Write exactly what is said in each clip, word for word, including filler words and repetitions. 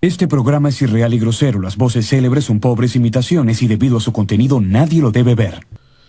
Este programa es irreal y grosero. Las voces célebres son pobres imitaciones y debido a su contenido nadie lo debe ver.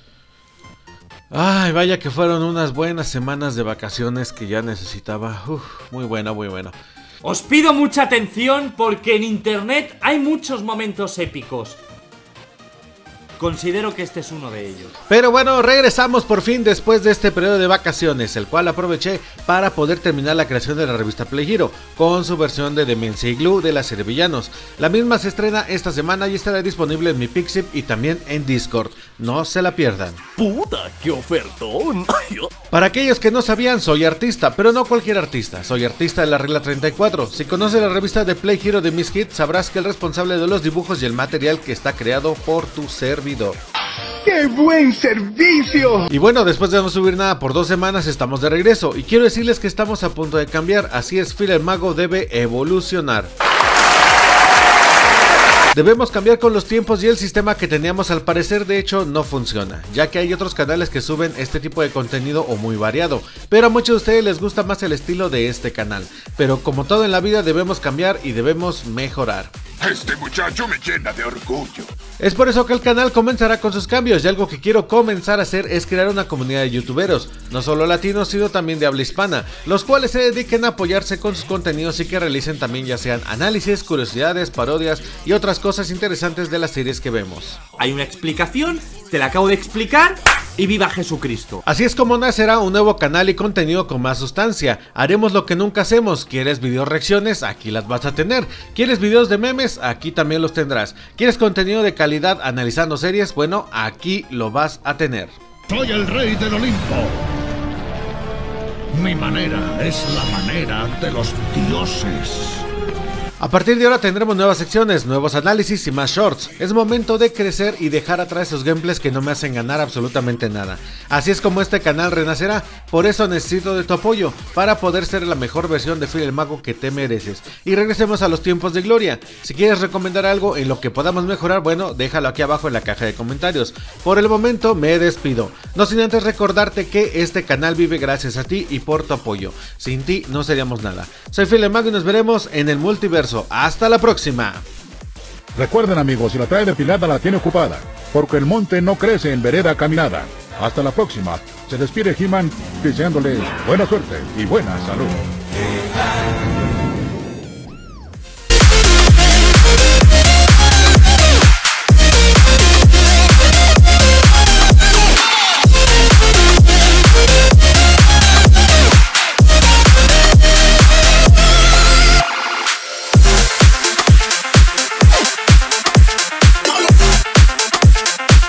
Ay, vaya que fueron unas buenas semanas de vacaciones que ya necesitaba. Uf, muy buena, muy buena. Os pido mucha atención porque en internet hay muchos momentos épicos. Considero que este es uno de ellos. Pero bueno, regresamos por fin después de este periodo de vacaciones, el cual aproveché para poder terminar la creación de la revista Play Hero, con su versión de Demencia y Glue de la serie Villanos. La misma se estrena esta semana y estará disponible en mi Pixiv y también en Discord. No se la pierdan. ¡Puta, qué ofertón! Para aquellos que no sabían, soy artista, pero no cualquier artista. Soy artista de la regla treinta y cuatro. Si conoces la revista de Play Hero de Miss Hit, sabrás que el responsable de los dibujos y el material que está creado por tu servidor. ¡Qué buen servicio! Y bueno, después de no subir nada por dos semanas estamos de regreso y quiero decirles que estamos a punto de cambiar, así es, Phil el Mago debe evolucionar. Debemos cambiar con los tiempos y el sistema que teníamos al parecer de hecho no funciona, ya que hay otros canales que suben este tipo de contenido o muy variado, pero a muchos de ustedes les gusta más el estilo de este canal, pero como todo en la vida debemos cambiar y debemos mejorar. Este muchacho me llena de orgullo. Es por eso que el canal comenzará con sus cambios y algo que quiero comenzar a hacer es crear una comunidad de youtuberos, no solo latinos sino también de habla hispana, los cuales se dediquen a apoyarse con sus contenidos y que realicen también ya sean análisis, curiosidades, parodias y otras cosas interesantes de las series que vemos. Hay una explicación, te la acabo de explicar y viva Jesucristo. Así es como nacerá un nuevo canal y contenido con más sustancia. Haremos lo que nunca hacemos. ¿Quieres video reacciones? Aquí las vas a tener. ¿Quieres videos de memes? Aquí también los tendrás. ¿Quieres contenido de calidad analizando series? Bueno, aquí lo vas a tener. Soy el rey del Olimpo. Mi manera es la manera de los dioses. A partir de ahora tendremos nuevas secciones, nuevos análisis y más shorts. Es momento de crecer y dejar atrás esos gameplays que no me hacen ganar absolutamente nada. Así es como este canal renacerá, por eso necesito de tu apoyo, para poder ser la mejor versión de Phil el Mago que te mereces. Y regresemos a los tiempos de gloria. Si quieres recomendar algo en lo que podamos mejorar, bueno, déjalo aquí abajo en la caja de comentarios. Por el momento me despido, no sin antes recordarte que este canal vive gracias a ti y por tu apoyo. Sin ti no seríamos nada. Soy Phil el Mago y nos veremos en el multiverso. Hasta la próxima. Recuerden amigos, si la trae depilada la tiene ocupada, porque el monte no crece en vereda caminada. Hasta la próxima. Se despide He-Man deseándoles buena suerte y buena salud.